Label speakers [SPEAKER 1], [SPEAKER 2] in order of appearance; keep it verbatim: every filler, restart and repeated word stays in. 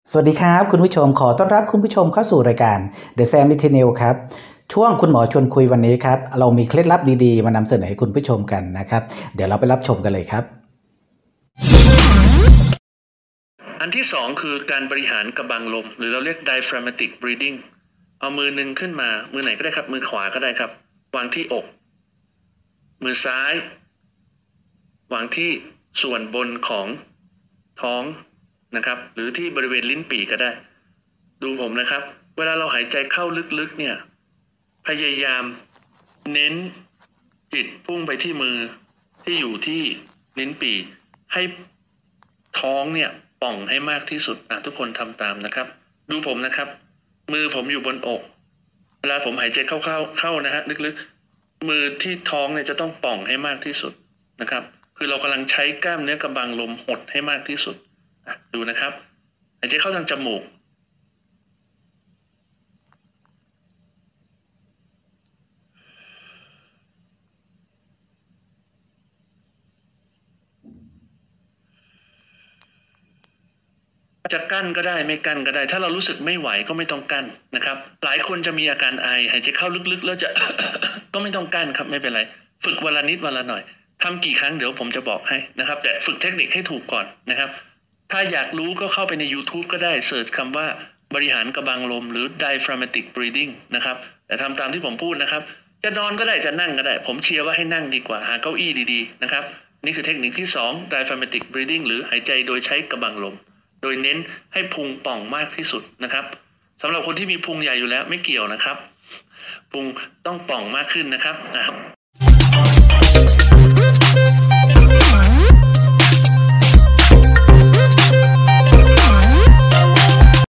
[SPEAKER 1] สวัสดีครับคุณผู้ชมขอต้อนรับคุณผู้ชมเข้าสู่รายการ The Sam Channel ครับช่วงคุณหมอชวนคุยวันนี้ครับเรามีเคล็ดลับดีๆมานำเสนอให้คุณผู้ชมกันนะครับเดี๋ยวเราไปรับชมกันเลยครับ
[SPEAKER 2] อันที่สองคือการบริหารกระบังลมหรือเราเรียก diaphragmatic breathing เอามือหนึ่งขึ้นมามือไหนก็ได้ครับมือขวาก็ได้ครับวางที่อกมือซ้ายวางที่ส่วนบนของท้องนะครับหรือที่บริเวณลิ้นปี่ก็ได้ดูผมนะครับเวลาเราหายใจเข้าลึกๆเนี่ยพยายามเน้นจิตพุ่งไปที่มือที่อยู่ที่ลิ้นปี่ให้ท้องเนี่ยป่องให้มากที่สุดอ่ะทุกคนทำตามนะครับดูผมนะครับมือผมอยู่บนอกเวลาผมหายใจเข้าเข้าเข้านะฮะลึกๆมือที่ท้องเนี่ยจะต้องป่องให้มากที่สุดนะครับคือเรากำลังใช้กล้ามเนื้อกระบังลมหดให้มากที่สุดอ่ะดูนะครับหายใจเข้าทางจมูกจะกั้นก็ได้ไม่กั้นก็ได้ถ้าเรารู้สึกไม่ไหวก็ไม่ต้องกั้นนะครับหลายคนจะมีอาการไอหายใจเข้าลึกๆแล้วจะ ก็ไม่ต้องกั้นครับไม่เป็นไรฝึกวันละนิดวันละหน่อยทำกี่ครั้งเดี๋ยวผมจะบอกให้นะครับแต่ฝึกเทคนิคให้ถูกก่อนนะครับถ้าอยากรู้ก็เข้าไปใน YouTube ก็ได้เสิร์ชคำว่าบริหารกระบังลมหรือ diaphragmatic breathing นะครับแต่ทำตามที่ผมพูดนะครับจะนอนก็ได้จะนั่งก็ได้ผมเชียร์ว่าให้นั่งดีกว่าหาเก้าอี้ดีๆนะครับนี่คือเทคนิคที่สอง diaphragmatic breathing หรือหายใจโดยใช้กระบังลมโดยเน้นให้พุงป่องมากที่สุดนะครับสำหรับคนที่มีพุงใหญ่อยู่แล้วไม่เกี่ยวนะครับพุงต้องป่องมากขึ้นนะครับ